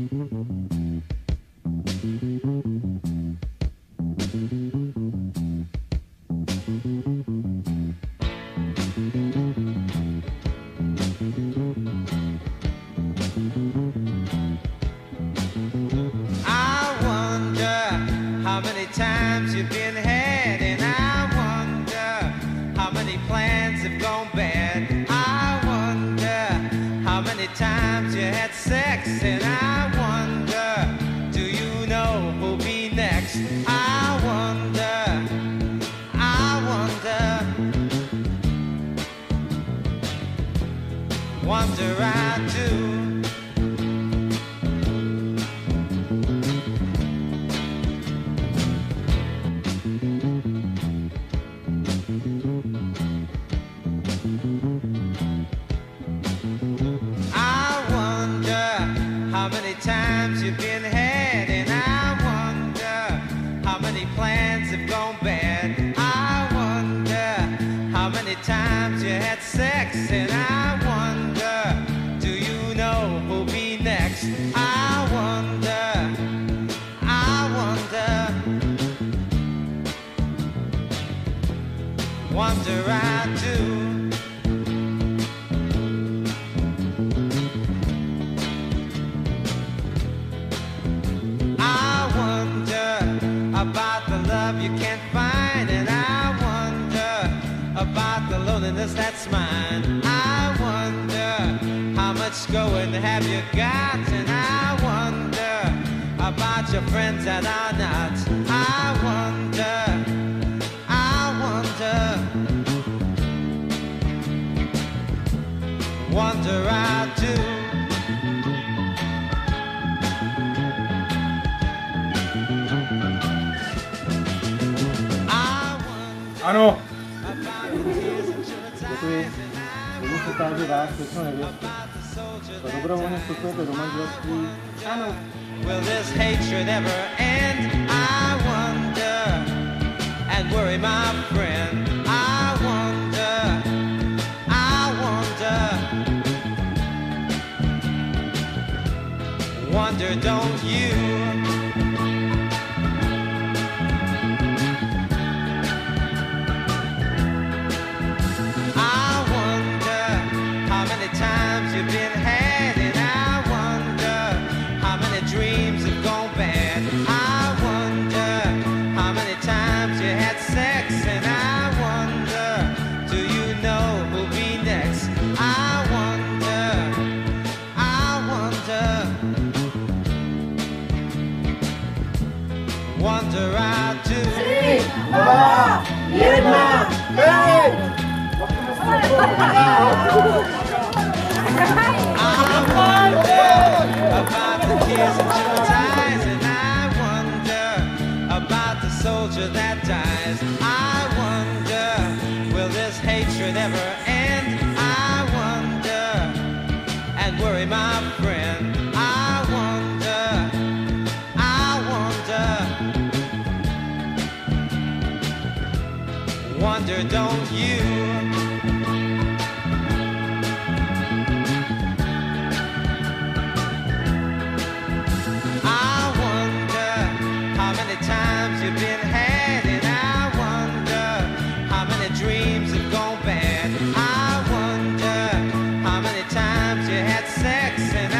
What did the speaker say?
How many times you've been had, and I wonder how many plans have gone bad. I wonder how many times you had sex, and I wonder, do you know who'll be next? I wonder, wonder I do. How many times you've been had, and I wonder how many plans have gone bad. I wonder how many times you had sex, and I wonder, do you know who'll be next? I wonder, wonder I do. About the love you can't find, and I wonder about the loneliness that's mine. I wonder how much going have you got, and I wonder about your friends that are not. I wonder, wonder I do. Ano, děkuji. Budu se ptát, že vás všechno nevěstí. To dobrovolně vstupujete do manželství. Ano. Will this hatred ever end? I wonder, and worry my friend. I wonder, wonder don't you? Times you've been had, and I wonder how many dreams have gone bad. I wonder how many times you had sex, and I wonder, do you know who'll be next? I wonder, wonder I do. 3, 2, 1, I wonder about the tears and your eyes, and I wonder about the soldier that dies. I wonder, will this hatred ever end? I wonder, and worry my friend. I wonder, wonder don't you? Times you've been had, and I wonder how many dreams have gone bad. I wonder how many times you had sex, and